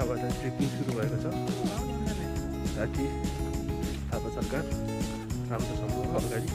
यहाँबाट ट्रेकिङ सुरु भएको छ। घाटी थापा सरकार रामचन्द्र अगाडि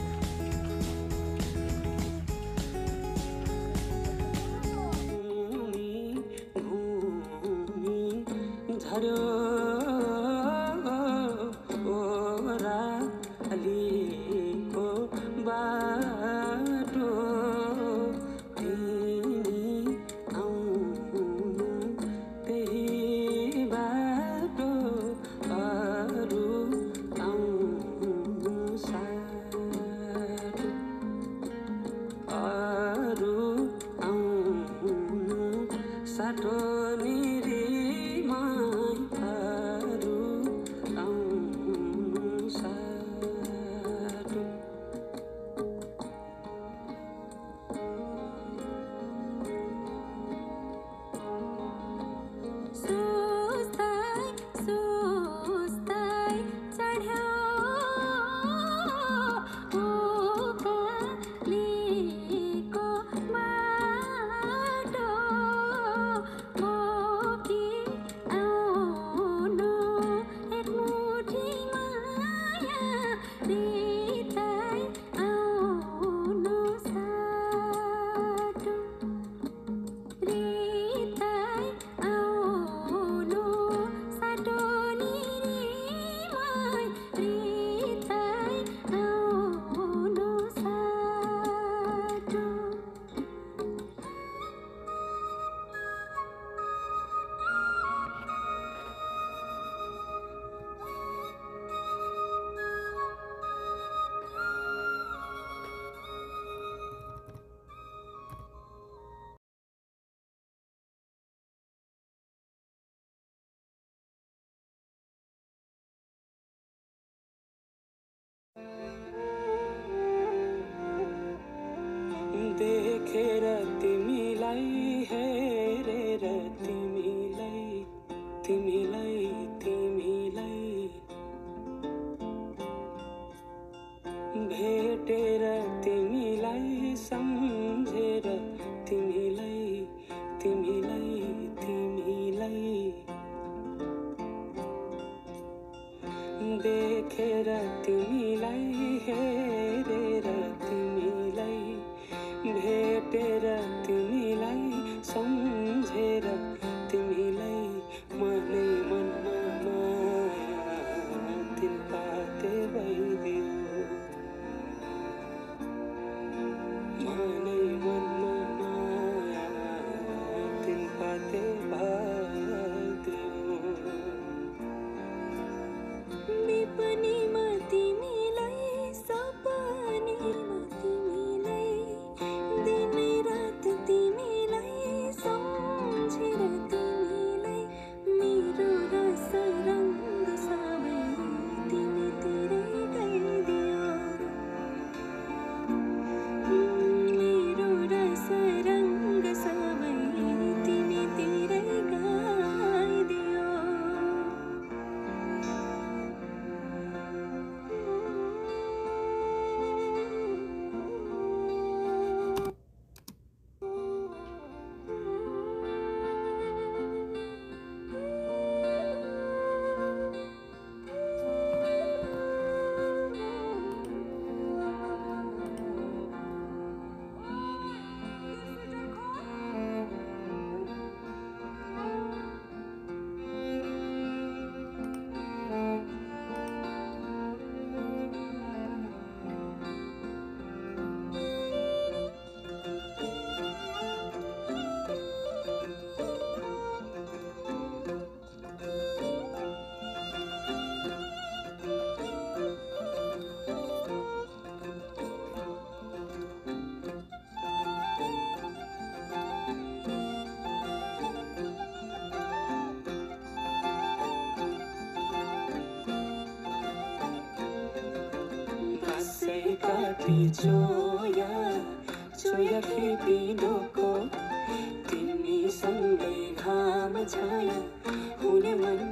देखेर तिमीलाई हेरेर तिमीलाई तिमीलाई तिमीलाई भेटेर तिमीलाई सम्झेर तिमीलाई तिमीलाई तिमीलाई देखेर तिमीलाई हेरेर तिमीलाई भेटेर तिमीलाई सम्झेर तिमीलाई मनै मनमा माया तिन पाते भइदियो मनै मनमा माया तिन पाते भइदियो विपनीमा तिमीलाई सपनीमा तिमीलाई दिनै रात तिमीलाई सम्झेर तिमीलाई मेरो रस रङ्ग सबै तिमीतिरै गइदियो मेरो रस रङ्ग सबै तिमीतिरै गइदियो काटी छोया छोया खेपिदोको तिमी सँगै घाम छाया हुने मन